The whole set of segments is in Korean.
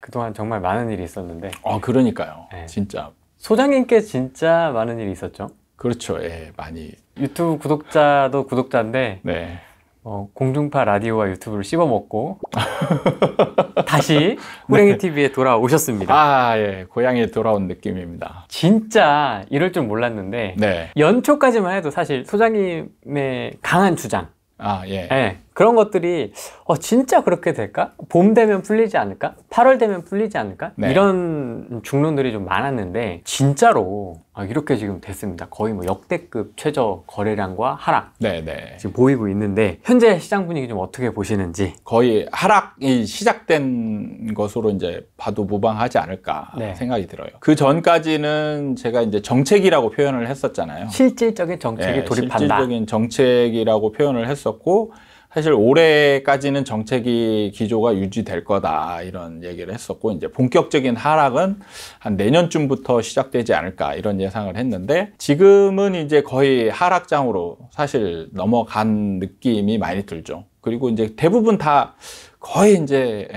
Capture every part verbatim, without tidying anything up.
그동안 정말 많은 일이 있었는데. 아, 그러니까요. 네. 진짜. 소장님께 진짜 많은 일이 있었죠? 그렇죠. 예, 많이. 유튜브 구독자도 구독자인데, 네. 어, 공중파 라디오와 유튜브를 씹어먹고 다시 호랭이티비에 돌아오셨습니다. 아, 예. 고향에 돌아온 느낌입니다. 진짜 이럴 줄 몰랐는데 네. 연초까지만 해도 사실 소장님의 강한 주장, 아, 예. 네, 그런 것들이 어, 진짜 그렇게 될까? 봄 되면 풀리지 않을까? 팔월 되면 풀리지 않을까? 네. 이런 중론들이 좀 많았는데 진짜로 아, 이렇게 지금 됐습니다. 거의 뭐 역대급 최저 거래량과 하락 네, 네. 지금 보이고 있는데 현재 시장 분위기 좀 어떻게 보시는지. 거의 하락이 시작된 것으로 이제 봐도 무방하지 않을까 네. 생각이 들어요. 그 전까지는 제가 이제 정책이라고 표현을 했었잖아요. 실질적인 정책에 네, 돌입한다. 실질적인 정책이라고 표현을 했었고, 사실 올해까지는 정책이 기조가 유지될 거다 이런 얘기를 했었고, 이제 본격적인 하락은 한 내년쯤부터 시작되지 않을까 이런 예상을 했는데, 지금은 이제 거의 하락장으로 사실 넘어간 느낌이 많이 들죠. 그리고 이제 대부분 다 거의 이제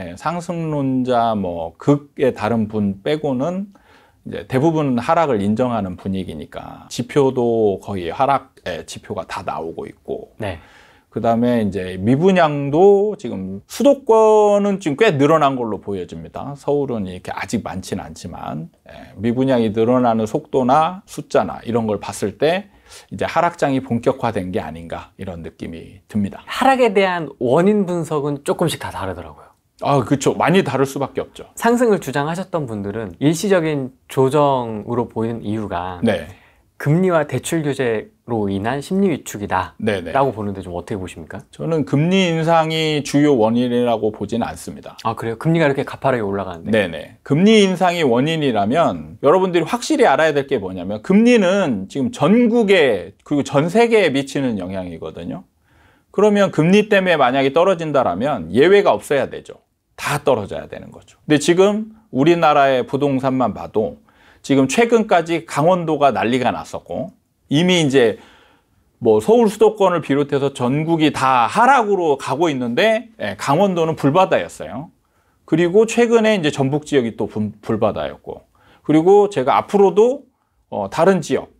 상승론자 뭐 극의 다른 분 빼고는 이제 대부분 하락을 인정하는 분위기니까 지표도 거의 하락의 지표가 다 나오고 있고, 네. 그 다음에 이제 미분양도 지금 수도권은 지금 꽤 늘어난 걸로 보여집니다. 서울은 이렇게 아직 많지는 않지만, 미분양이 늘어나는 속도나 숫자나 이런 걸 봤을 때 이제 하락장이 본격화된 게 아닌가 이런 느낌이 듭니다. 하락에 대한 원인 분석은 조금씩 다 다르더라고요. 아, 그렇죠. 많이 다를 수밖에 없죠. 상승을 주장하셨던 분들은 일시적인 조정으로 보이는 이유가 네. 금리와 대출 규제로 인한 심리 위축이다 네네. 라고 보는데 좀 어떻게 보십니까? 저는 금리 인상이 주요 원인이라고 보지는 않습니다. 아, 그래요? 금리가 이렇게 가파르게 올라가는데. 네네. 금리 인상이 원인이라면 여러분들이 확실히 알아야 될 게 뭐냐면, 금리는 지금 전국에 그리고 전 세계에 미치는 영향이거든요. 그러면 금리 때문에 만약에 떨어진다라면 예외가 없어야 되죠. 다 떨어져야 되는 거죠. 근데 지금 우리나라의 부동산만 봐도 지금 최근까지 강원도가 난리가 났었고, 이미 이제 뭐 서울 수도권을 비롯해서 전국이 다 하락으로 가고 있는데, 강원도는 불바다였어요. 그리고 최근에 이제 전북 지역이 또 불바다였고, 그리고 제가 앞으로도 어 다른 지역,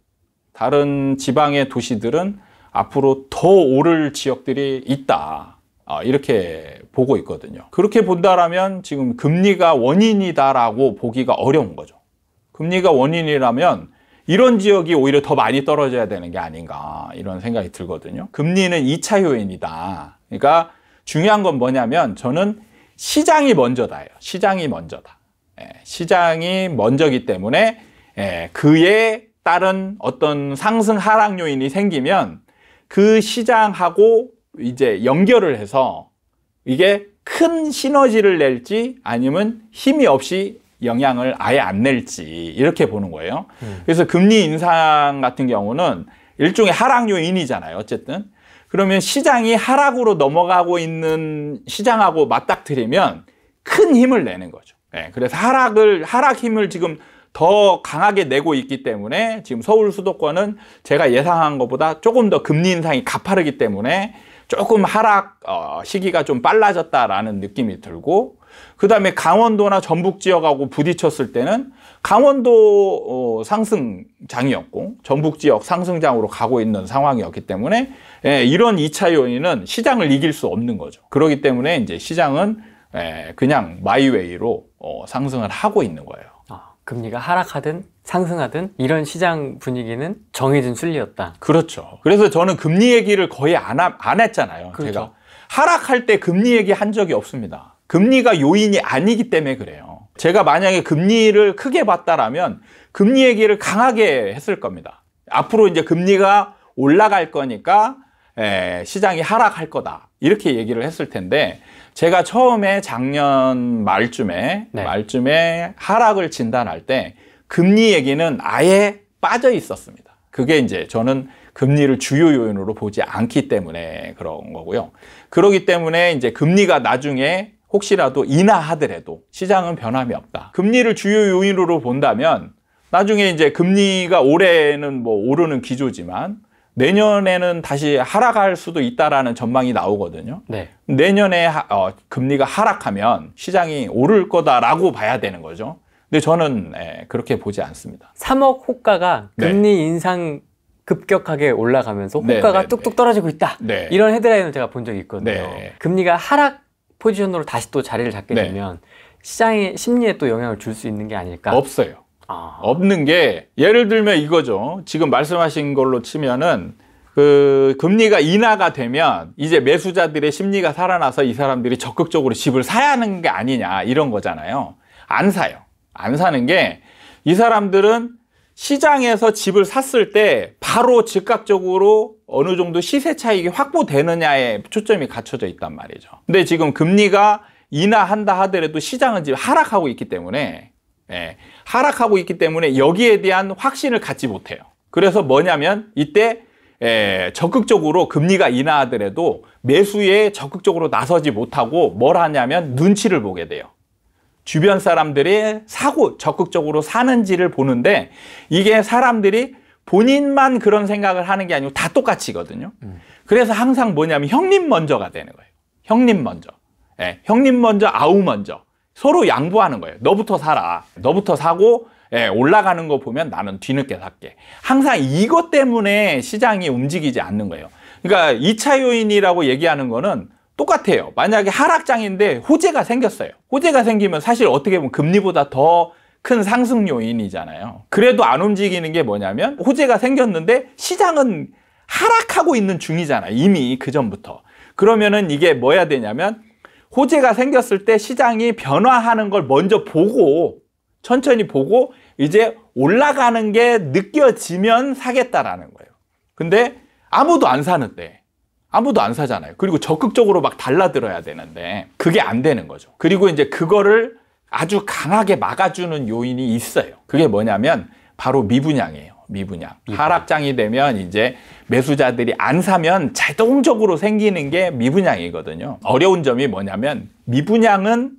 다른 지방의 도시들은 앞으로 더 오를 지역들이 있다. 어, 이렇게 보고 있거든요. 그렇게 본다라면 지금 금리가 원인이다라고 보기가 어려운 거죠. 금리가 원인이라면 이런 지역이 오히려 더 많이 떨어져야 되는 게 아닌가 이런 생각이 들거든요. 금리는 이 차 요인이다. 그러니까 중요한 건 뭐냐면 저는 시장이 먼저다예요. 시장이 먼저다. 예, 시장이 먼저기 때문에 예, 그에 따른 어떤 상승 하락 요인이 생기면 그 시장하고 이제 연결을 해서 이게 큰 시너지를 낼지 아니면 힘이 없이 영향을 아예 안 낼지 이렇게 보는 거예요. 음. 그래서 금리 인상 같은 경우는 일종의 하락 요인이잖아요. 어쨌든 그러면 시장이 하락으로 넘어가고 있는 시장하고 맞닥뜨리면 큰 힘을 내는 거죠. 네, 그래서 하락을 하락 힘을 지금 더 강하게 내고 있기 때문에 지금 서울 수도권은 제가 예상한 것보다 조금 더 금리 인상이 가파르기 때문에 조금 하락 시기가 좀 빨라졌다라는 느낌이 들고, 그 다음에 강원도나 전북 지역하고 부딪혔을 때는 강원도 상승장이었고 전북 지역 상승장으로 가고 있는 상황이었기 때문에 이런 이 차 요인은 시장을 이길 수 없는 거죠. 그렇기 때문에 이제 시장은 그냥 마이웨이로 상승을 하고 있는 거예요. 아, 금리가 하락하든 상승하든 이런 시장 분위기는 정해진 순리였다. 그렇죠. 그래서 저는 금리 얘기를 거의 안, 하, 안 했잖아요. 그렇죠. 제가 하락할 때 금리 얘기 한 적이 없습니다. 금리가 요인이 아니기 때문에 그래요. 제가 만약에 금리를 크게 봤다라면 금리 얘기를 강하게 했을 겁니다. 앞으로 이제 금리가 올라갈 거니까 에, 시장이 하락할 거다. 이렇게 얘기를 했을 텐데, 제가 처음에 작년 말쯤에 네. 말쯤에 하락을 진단할 때 금리 얘기는 아예 빠져 있었습니다. 그게 이제 저는 금리를 주요 요인으로 보지 않기 때문에 그런 거고요. 그렇기 때문에 이제 금리가 나중에 혹시라도 인하하더라도 시장은 변함이 없다. 금리를 주요 요인으로 본다면 나중에 이제 금리가 올해는 뭐 오르는 기조지만 내년에는 다시 하락할 수도 있다라는 전망이 나오거든요. 네. 내년에 하, 어, 금리가 하락하면 시장이 오를 거다라고 봐야 되는 거죠. 근데 저는 예, 그렇게 보지 않습니다. 삼억 호가가 네. 금리 인상 급격하게 올라가면서 네, 호가가 네, 뚝뚝 네. 떨어지고 있다. 네. 이런 헤드라인을 제가 본 적이 있거든요. 네. 금리가 하락 포지션으로 다시 또 자리를 잡게 네. 되면 시장의 심리에 또 영향을 줄 수 있는 게 아닐까? 없어요. 아. 없는 게 예를 들면 이거죠. 지금 말씀하신 걸로 치면은 그 금리가 인하가 되면 이제 매수자들의 심리가 살아나서 이 사람들이 적극적으로 집을 사야 하는 게 아니냐 이런 거잖아요. 안 사요. 안 사는 게 이 사람들은 시장에서 집을 샀을 때 바로 즉각적으로 어느 정도 시세 차익이 확보되느냐에 초점이 갖춰져 있단 말이죠. 근데 지금 금리가 인하한다 하더라도 시장은 지금 하락하고 있기 때문에 예, 하락하고 있기 때문에 여기에 대한 확신을 갖지 못해요. 그래서 뭐냐면 이때 예, 적극적으로 금리가 인하하더라도 매수에 적극적으로 나서지 못하고 뭘 하냐면 눈치를 보게 돼요. 주변 사람들이 사고 적극적으로 사는지를 보는데 이게 사람들이 본인만 그런 생각을 하는 게 아니고 다 똑같이거든요. 음. 그래서 항상 뭐냐면 형님 먼저가 되는 거예요. 형님 먼저. 예, 형님 먼저 아우 먼저. 서로 양보하는 거예요. 너부터 사라. 너부터 사고 예, 올라가는 거 보면 나는 뒤늦게 살게. 항상 이것 때문에 시장이 움직이지 않는 거예요. 그러니까 이 차 요인이라고 얘기하는 거는 똑같아요. 만약에 하락장인데 호재가 생겼어요. 호재가 생기면 사실 어떻게 보면 금리보다 더 큰 상승 요인이잖아요. 그래도 안 움직이는 게 뭐냐면 호재가 생겼는데 시장은 하락하고 있는 중이잖아요. 이미 그 전부터. 그러면은 이게 뭐야 되냐면 호재가 생겼을 때 시장이 변화하는 걸 먼저 보고 천천히 보고 이제 올라가는 게 느껴지면 사겠다라는 거예요. 근데 아무도 안 사는데 아무도 안 사잖아요. 그리고 적극적으로 막 달라들어야 되는데 그게 안 되는 거죠. 그리고 이제 그거를 아주 강하게 막아주는 요인이 있어요. 그게 뭐냐면 바로 미분양이에요. 미분양. 미분양. 하락장이 되면 이제 매수자들이 안 사면 자동적으로 생기는 게 미분양이거든요. 어려운 점이 뭐냐면 미분양은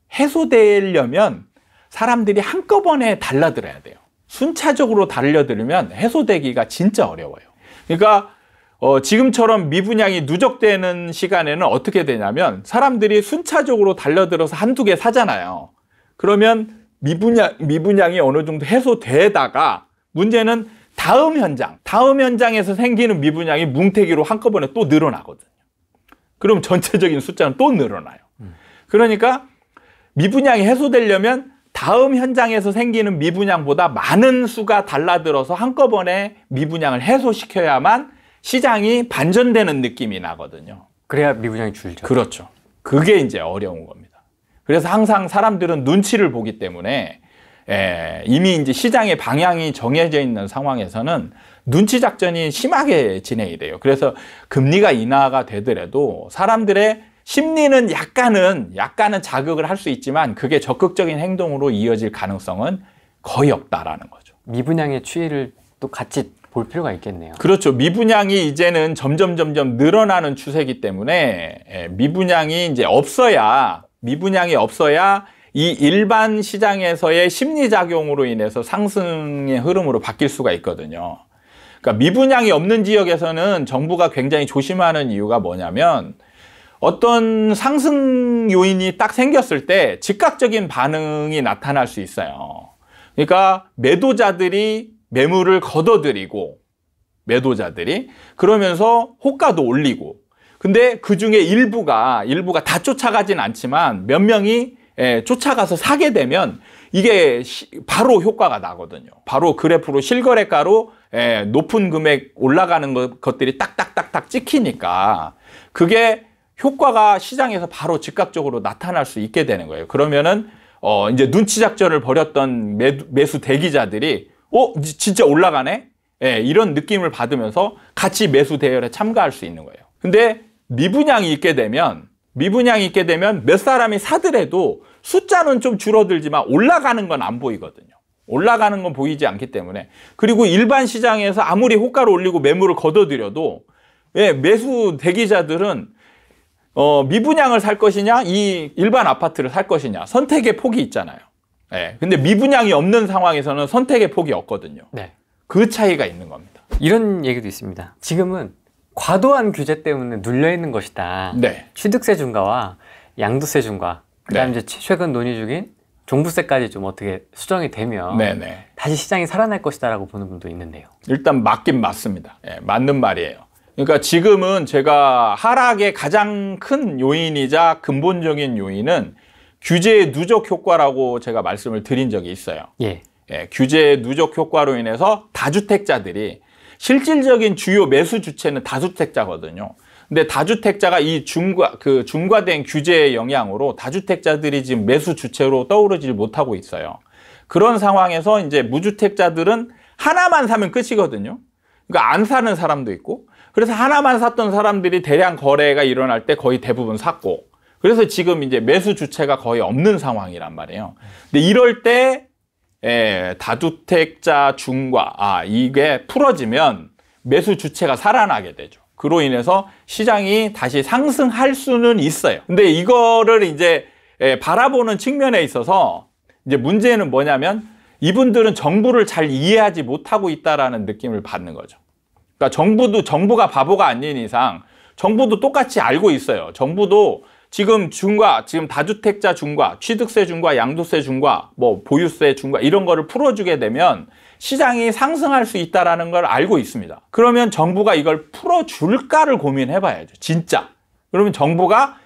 해소되려면 사람들이 한꺼번에 달라들어야 돼요. 순차적으로 달려들면 해소되기가 진짜 어려워요. 그러니까 어, 지금처럼 미분양이 누적되는 시간에는 어떻게 되냐면 사람들이 순차적으로 달려들어서 한두 개 사잖아요. 그러면 미분양, 미분양이 어느 정도 해소되다가 문제는 다음 현장, 다음 현장에서 생기는 미분양이 뭉태기로 한꺼번에 또 늘어나거든요. 그럼 전체적인 숫자는 또 늘어나요. 그러니까 미분양이 해소되려면 다음 현장에서 생기는 미분양보다 많은 수가 달라들어서 한꺼번에 미분양을 해소시켜야만 시장이 반전되는 느낌이 나거든요. 그래야 미분양이 줄죠. 그렇죠. 그게 이제 어려운 겁니다. 그래서 항상 사람들은 눈치를 보기 때문에 예, 이미 이제 시장의 방향이 정해져 있는 상황에서는 눈치 작전이 심하게 진행이 돼요. 그래서 금리가 인하가 되더라도 사람들의 심리는 약간은 약간은 자극을 할 수 있지만 그게 적극적인 행동으로 이어질 가능성은 거의 없다라는 거죠. 미분양의 추이를 또 같이 볼 필요가 있겠네요. 그렇죠. 미분양이 이제는 점점 점점 늘어나는 추세이기 때문에 미분양이 이제 없어야 미분양이 없어야 이 일반 시장에서의 심리작용으로 인해서 상승의 흐름으로 바뀔 수가 있거든요. 그러니까 미분양이 없는 지역에서는 정부가 굉장히 조심하는 이유가 뭐냐면 어떤 상승 요인이 딱 생겼을 때 즉각적인 반응이 나타날 수 있어요. 그러니까 매도자들이 매물을 걷어들이고 매도자들이 그러면서 호가도 올리고 근데 그 중에 일부가 일부가 다 쫓아가진 않지만 몇 명이 예, 쫓아가서 사게 되면 이게 시, 바로 효과가 나거든요. 바로 그래프로 실거래가로 예, 높은 금액 올라가는 것, 것들이 딱딱딱딱 찍히니까 그게 효과가 시장에서 바로 즉각적으로 나타날 수 있게 되는 거예요. 그러면은 어, 이제 눈치 작전을 벌였던 매, 매수 대기자들이 어? 진짜 올라가네? 예, 이런 느낌을 받으면서 같이 매수 대열에 참가할 수 있는 거예요. 근데 미분양이 있게 되면 미분양이 있게 되면 몇 사람이 사더라도 숫자는 좀 줄어들지만 올라가는 건 안 보이거든요. 올라가는 건 보이지 않기 때문에 그리고 일반 시장에서 아무리 호가를 올리고 매물을 걷어들여도 예, 매수 대기자들은 어, 미분양을 살 것이냐 이 일반 아파트를 살 것이냐 선택의 폭이 있잖아요. 예, 근데 미분양이 없는 상황에서는 선택의 폭이 없거든요. 네. 그 차이가 있는 겁니다. 이런 얘기도 있습니다. 지금은 과도한 규제 때문에 눌려있는 것이다. 네. 취득세 중과와 양도세 중과, 그 다음에 네. 이제 최근 논의 중인 종부세까지 좀 어떻게 수정이 되면 네네. 다시 시장이 살아날 것이다라고 보는 분도 있는데요. 일단 맞긴 맞습니다. 예, 맞는 말이에요. 그러니까 지금은 제가 하락의 가장 큰 요인이자 근본적인 요인은 규제의 누적 효과라고 제가 말씀을 드린 적이 있어요. 예. 예, 규제의 누적 효과로 인해서 다주택자들이 실질적인 주요 매수 주체는 다주택자거든요. 근데 다주택자가 이 중과 그 중과된 규제의 영향으로 다주택자들이 지금 매수 주체로 떠오르질 못하고 있어요. 그런 상황에서 이제 무주택자들은 하나만 사면 끝이거든요. 그러니까 안 사는 사람도 있고, 그래서 하나만 샀던 사람들이 대량 거래가 일어날 때 거의 대부분 샀고, 그래서 지금 이제 매수 주체가 거의 없는 상황이란 말이에요. 근데 이럴 때 예, 다주택자 중과 아 이게 풀어지면 매수 주체가 살아나게 되죠. 그로 인해서 시장이 다시 상승할 수는 있어요. 근데 이거를 이제 예, 바라보는 측면에 있어서 이제 문제는 뭐냐면 이분들은 정부를 잘 이해하지 못하고 있다라는 느낌을 받는 거죠. 그러니까 정부도 정부가 바보가 아닌 이상 정부도 똑같이 알고 있어요. 정부도 지금 중과, 지금 다주택자 중과, 취득세 중과, 양도세 중과, 뭐 보유세 중과 이런 거를 풀어주게 되면 시장이 상승할 수 있다는 걸 알고 있습니다. 그러면 정부가 이걸 풀어줄까를 고민해 봐야죠. 진짜. 그러면 정부가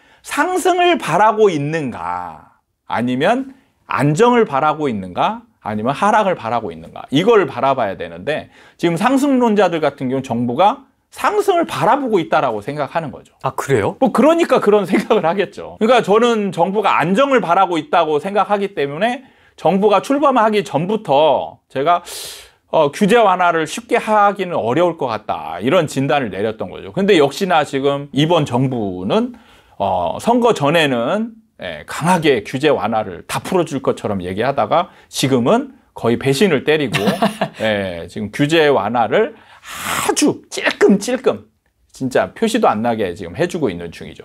상승을 바라고 있는가? 아니면 안정을 바라고 있는가? 아니면 하락을 바라고 있는가? 이걸 바라봐야 되는데 지금 상승론자들 같은 경우는 정부가 상승을 바라보고 있다라고 생각하는 거죠. 아, 그래요? 뭐 그러니까 그런 생각을 하겠죠. 그러니까 저는 정부가 안정을 바라고 있다고 생각하기 때문에 정부가 출범하기 전부터 제가 어, 규제 완화를 쉽게 하기는 어려울 것 같다 이런 진단을 내렸던 거죠. 근데 역시나 지금 이번 정부는 어, 선거 전에는 예, 강하게 규제 완화를 다 풀어줄 것처럼 얘기하다가 지금은 거의 배신을 때리고 예, 지금 규제 완화를 아주 찔끔찔끔 진짜 표시도 안 나게 지금 해주고 있는 중이죠.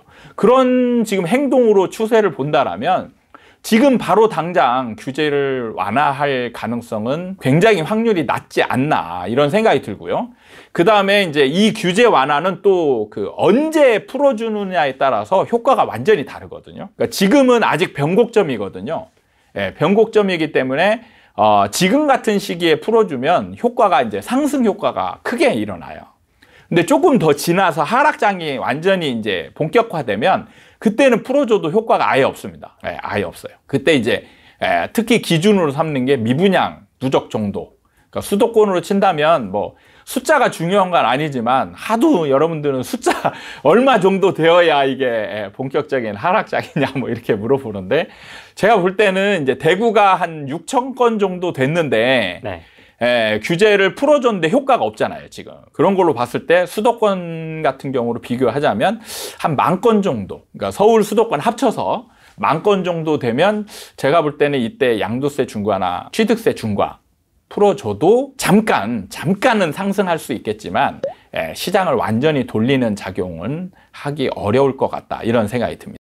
그런 지금 행동으로 추세를 본다라면 지금 바로 당장 규제를 완화할 가능성은 굉장히 확률이 낮지 않나 이런 생각이 들고요. 그 다음에 이제 이 규제 완화는 또 그 언제 풀어주느냐에 따라서 효과가 완전히 다르거든요. 그러니까 지금은 아직 변곡점이거든요. 예, 변곡점이기 때문에 어, 지금 같은 시기에 풀어주면 효과가 이제 상승 효과가 크게 일어나요. 근데 조금 더 지나서 하락장이 완전히 이제 본격화되면 그때는 풀어줘도 효과가 아예 없습니다. 예, 아예 없어요. 그때 이제 예, 특히 기준으로 삼는 게 미분양 누적 정도. 그러니까 수도권으로 친다면 뭐 숫자가 중요한 건 아니지만 하도 여러분들은 숫자 얼마 정도 되어야 이게 본격적인 하락장이냐 뭐 이렇게 물어보는데 제가 볼 때는 이제 대구가 한 육천 건 정도 됐는데 네. 에, 규제를 풀어줬는데 효과가 없잖아요, 지금. 그런 걸로 봤을 때 수도권 같은 경우로 비교하자면 한 만 건 정도, 그러니까 서울 수도권 합쳐서 만 건 정도 되면 제가 볼 때는 이때 양도세 중과나 취득세 중과 풀어줘도 잠깐, 잠깐은 상승할 수 있겠지만 에, 시장을 완전히 돌리는 작용은 하기 어려울 것 같다, 이런 생각이 듭니다.